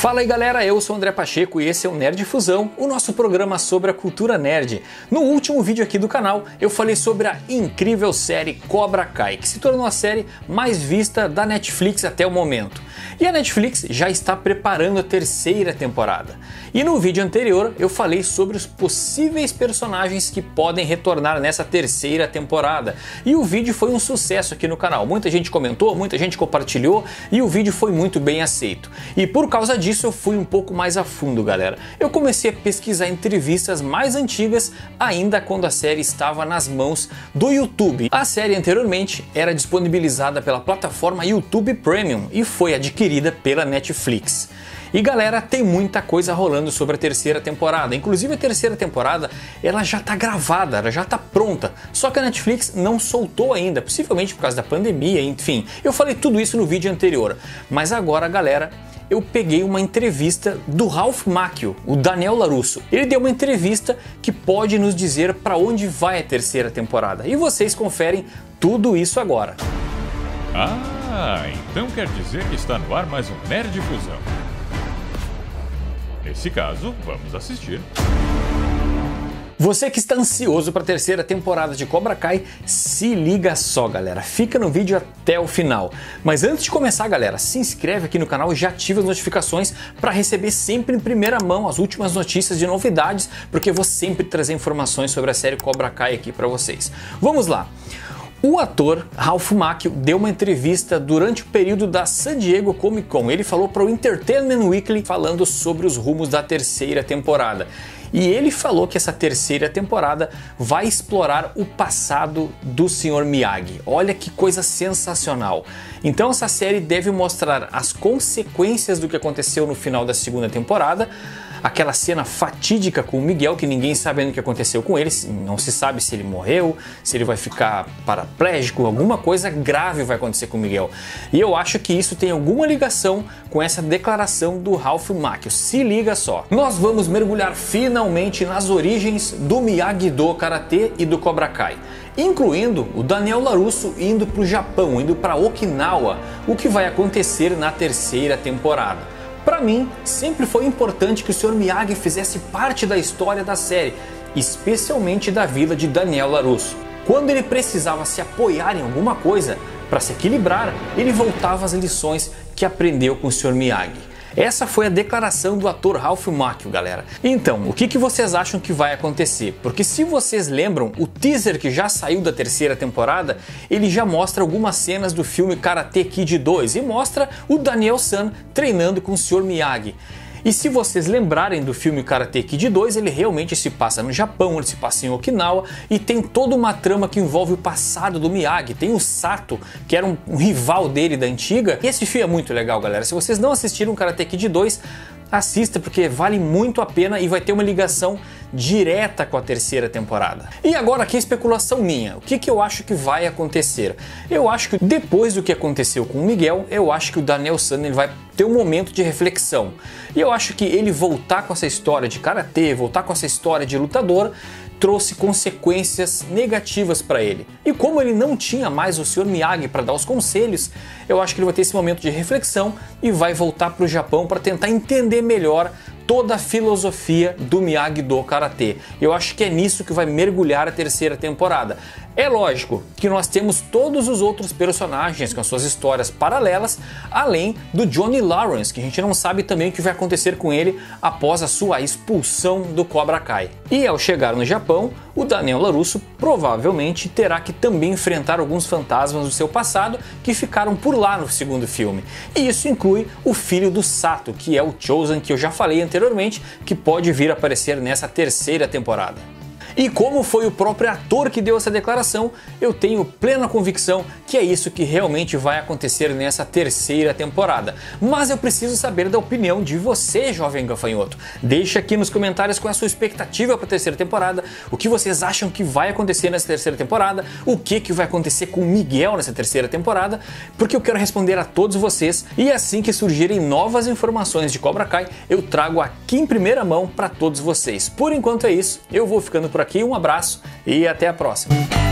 Fala aí galera, eu sou o André Pacheco e esse é o Nerd Fusão, o nosso programa sobre a cultura nerd. No último vídeo aqui do canal eu falei sobre a incrível série Cobra Kai, que se tornou a série mais vista da Netflix até o momento. E a Netflix já está preparando a terceira temporada. E no vídeo anterior eu falei sobre os possíveis personagens que podem retornar nessa terceira temporada. E o vídeo foi um sucesso aqui no canal. Muita gente comentou, muita gente compartilhou e o vídeo foi muito bem aceito. E por causa disso eu fui um pouco mais a fundo, galera. Eu comecei a pesquisar entrevistas mais antigas, ainda quando a série estava nas mãos do YouTube. A série anteriormente era disponibilizada pela plataforma YouTube Premium e foi adquirida pela Netflix. E galera, tem muita coisa rolando sobre a terceira temporada. Inclusive a terceira temporada, ela já tá gravada, ela já tá pronta. Só que a Netflix não soltou ainda, possivelmente por causa da pandemia, enfim. Eu falei tudo isso no vídeo anterior. Mas agora, galera, eu peguei uma entrevista do Ralph Macchio, o Daniel LaRusso. Ele deu uma entrevista que pode nos dizer para onde vai a terceira temporada. E vocês conferem tudo isso agora. Então quer dizer que está no ar mais um Nerd Fusão. Nesse caso, vamos assistir. Você que está ansioso para a terceira temporada de Cobra Kai, se liga só, galera. Fica no vídeo até o final. Mas antes de começar, galera, se inscreve aqui no canal e já ativa as notificações para receber sempre em primeira mão as últimas notícias de novidades, porque eu vou sempre trazer informações sobre a série Cobra Kai aqui para vocês. Vamos lá. O ator Ralph Macchio deu uma entrevista durante o período da San Diego Comic Con. Ele falou para o Entertainment Weekly falando sobre os rumos da terceira temporada. E ele falou que essa terceira temporada vai explorar o passado do Sr. Miyagi. Olha que coisa sensacional. Então essa série deve mostrar as consequências do que aconteceu no final da segunda temporada. Aquela cena fatídica com o Miguel, que ninguém sabe ainda o que aconteceu com ele, não se sabe se ele morreu, se ele vai ficar paraplégico, alguma coisa grave vai acontecer com o Miguel. E eu acho que isso tem alguma ligação com essa declaração do Ralph Macchio. Se liga só. Nós vamos mergulhar finalmente nas origens do Miyagi-Do Karate e do Cobra Kai, incluindo o Daniel LaRusso indo para o Japão, indo para Okinawa, o que vai acontecer na terceira temporada. Para mim, sempre foi importante que o Sr. Miyagi fizesse parte da história da série, especialmente da vida de Daniel LaRusso. Quando ele precisava se apoiar em alguma coisa, para se equilibrar, ele voltava às lições que aprendeu com o Sr. Miyagi. Essa foi a declaração do ator Ralph Macchio, galera. Então, o que vocês acham que vai acontecer? Porque se vocês lembram, o teaser que já saiu da terceira temporada, ele já mostra algumas cenas do filme Karate Kid 2 e mostra o Daniel-san treinando com o Sr. Miyagi. E se vocês lembrarem do filme Karate Kid 2, ele realmente se passa no Japão, ele se passa em Okinawa e tem toda uma trama que envolve o passado do Miyagi. Tem o Sato, que era um rival dele da antiga. E esse filme é muito legal, galera. Se vocês não assistiram Karate Kid 2, assista porque vale muito a pena e vai ter uma ligação direta com a terceira temporada. E agora aqui a especulação minha. O que eu acho que vai acontecer? Eu acho que depois do que aconteceu com o Miguel, eu acho que o Daniel-san ele vai ter um momento de reflexão. E eu acho que ele voltar com essa história de karatê, voltar com essa história de lutador, trouxe consequências negativas para ele. E como ele não tinha mais o Sr. Miyagi para dar os conselhos, eu acho que ele vai ter esse momento de reflexão e vai voltar para o Japão para tentar entender melhor toda a filosofia do Miyagi-Do Karate. Eu acho que é nisso que vai mergulhar a terceira temporada. É lógico que nós temos todos os outros personagens com as suas histórias paralelas, além do Johnny Lawrence, que a gente não sabe também o que vai acontecer com ele após a sua expulsão do Cobra Kai. E ao chegar no Japão, o Daniel LaRusso provavelmente terá que também enfrentar alguns fantasmas do seu passado que ficaram por lá no segundo filme. E isso inclui o filho do Sato, que é o Chozen, que eu já falei anteriormente, que pode vir a aparecer nessa terceira temporada. E como foi o próprio ator que deu essa declaração, eu tenho plena convicção que é isso que realmente vai acontecer nessa terceira temporada. Mas eu preciso saber da opinião de você, jovem gafanhoto. Deixa aqui nos comentários qual é a sua expectativa para a terceira temporada, o que vocês acham que vai acontecer nessa terceira temporada, o que vai acontecer com o Miguel nessa terceira temporada, porque eu quero responder a todos vocês e assim que surgirem novas informações de Cobra Kai, eu trago aqui em primeira mão para todos vocês. Por enquanto é isso, eu vou ficando por aqui, um abraço e até a próxima.